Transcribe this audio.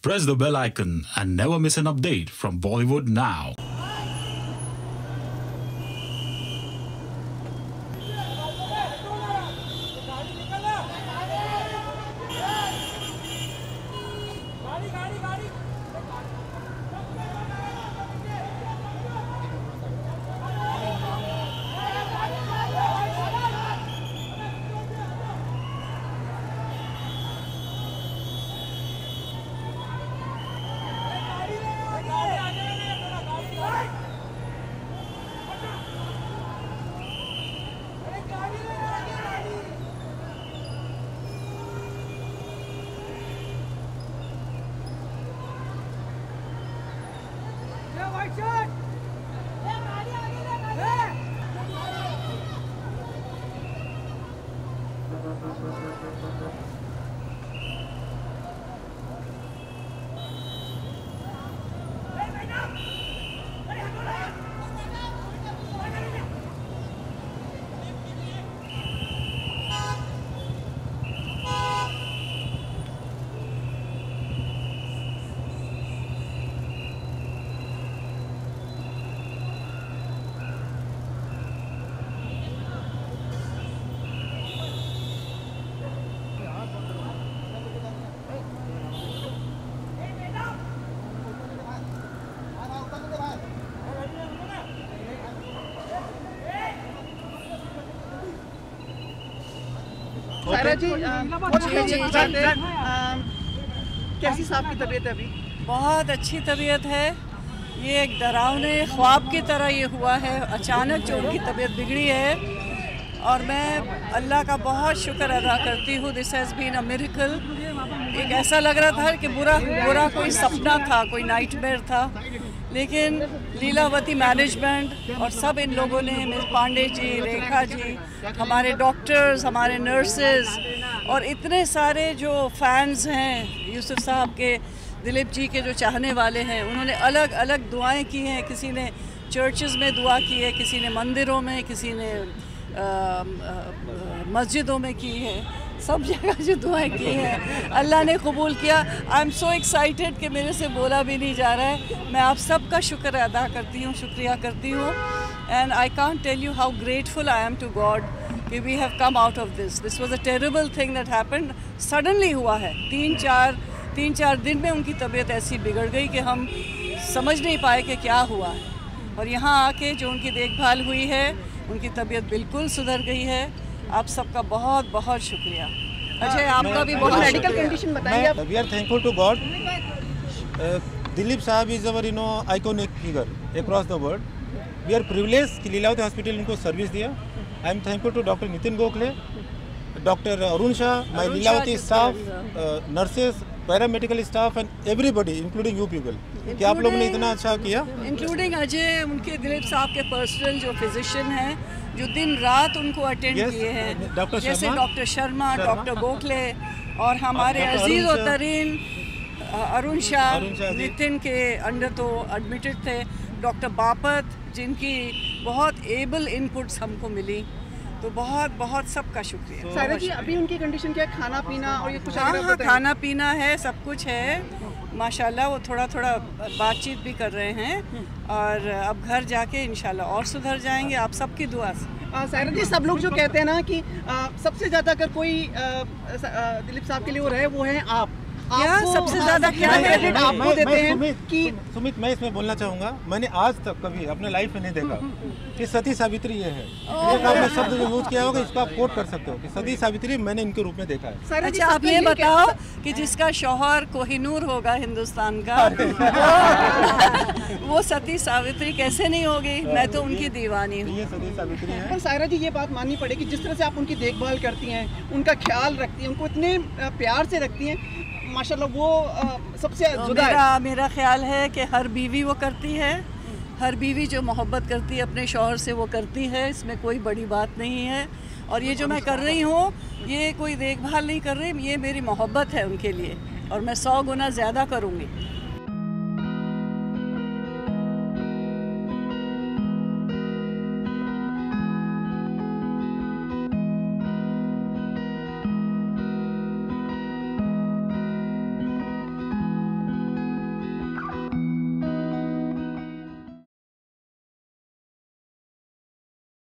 Press the bell icon and never miss an update from Bollywood Now. Saira जी, कैसी साहब की तबीयत है अभी? बहुत अच्छी तबीयत है। ये एक डरावने ख्वाब की तरह ये हुआ है, अचानक जो उनकी तबीयत बिगड़ी है और मैं अल्लाह का बहुत शुक्र अदा करती हूँ। This has been a miracle. एक ऐसा लग रहा था कि बुरा कोई सपना था, कोई नाइटमेयर था, लेकिन लीलावती मैनेजमेंट और सब इन लोगों ने, मिस पांडे जी, रेखा जी, हमारे डॉक्टर्स, हमारे नर्सेज और इतने सारे जो फैंस हैं यूसुफ साहब के, दिलीप जी के जो चाहने वाले हैं, उन्होंने अलग अलग दुआएं की हैं। किसी ने चर्चेस में दुआ की है, किसी ने मंदिरों में, किसी ने मस्जिदों में की है, सब जगह जो दुआएं की हैं अल्लाह ने कबूल किया। आई एम सो एक्साइटेड कि मेरे से बोला भी नहीं जा रहा है। मैं आप सब का शुक्र अदा करती हूँ, शुक्रिया करती हूँ। And I can't tell you how grateful I am to God कि we have come out of this was a terrible thing that happened. Suddenly हुआ है, तीन चार दिन में उनकी तबीयत ऐसी बिगड़ गई कि हम समझ नहीं पाए कि क्या हुआ है। और यहाँ आके जो उनकी देखभाल हुई है, उनकी तबीयत बिल्कुल सुधर गई है। आप सबका बहुत बहुत शुक्रिया। अजय, आपका भी बहुत मेडिकल कंडीशन बताइए आप। We are thankful to God. Dilip Saheb is our iconic figure across the world. We are privilege कि लीलावती हॉस्पिटल इनको सर्विस दिया। I am thankful to doctor Nitin Gokhale, doctor Arun Shah, my Lilavati staff, nurses, paramedical staff and everybody including you people, कि आप लोगों ने इतना अच्छा किया। इंक्लूडिंग अजय, उनके दिलीप साहब के पर्सनल जो फिजिशियन हैं, जो दिन रात उनको अटेंड किए हैं, जैसे डॉक्टर शर्मा, डॉक्टर गोखले और हमारे अजीज़ और तरीन अरुण शाह, नितिन के अंडर तो एडमिटेड थे, डॉक्टर बापत, जिनकी बहुत एबल इनपुट्स हमको मिली। तो बहुत बहुत सबका शुक्रिया। सायरा जी, अभी उनकी कंडीशन क्या है? खाना पीना और ये कुछ? हाँ, खाना पीना है, सब कुछ है माशाल्लाह। वो थोड़ा बातचीत भी कर रहे हैं और अब घर जाके इंशाल्लाह और सुधर जाएंगे, आप सबकी दुआ से। सायरा जी, सब लोग जो कहते हैं ना कि सबसे ज़्यादा अगर कोई दिलीप साहब के लिए वो रहे, वो है आप। क्या सबसे ज्यादा क्या क्रेडिट आपको देते हैं कि सुमित, मैं इसमें बोलना चाहूँगा, मैंने आज तक कभी अपने लाइफ में नहीं देखा कि सती सावित्री ये है। एक आपने शब्द जो यूज किया होगा, इसको आप कोट कर सकते हो कि सती सावित्री मैंने इनके रूप में देखा है। अच्छा, आप ये बताओ कि जिसका शौहर कोहिनूर होगा हिंदुस्तान का, वो सती सावित्री कैसे नहीं होगी? मैं तो उनकी दीवानी हूँ। ये सती सावित्री है। पर सायरा जी, ये बात माननी पड़ेगी, जिस तरह से आप उनकी देखभाल करती हैं, उनका ख्याल रखती हैं, उनको इतने प्यार से रखती हैं, माशाल्लाह, वो सबसे जुदा है। मेरा ख्याल है कि हर बीवी वो करती है, हर बीवी जो मोहब्बत करती है अपने शौहर से वो करती है, इसमें कोई बड़ी बात नहीं है। और ये जो मैं कर रही हूँ, ये कोई देखभाल नहीं कर रही, ये मेरी मोहब्बत है उनके लिए और मैं 100 गुना ज़्यादा करूँगी।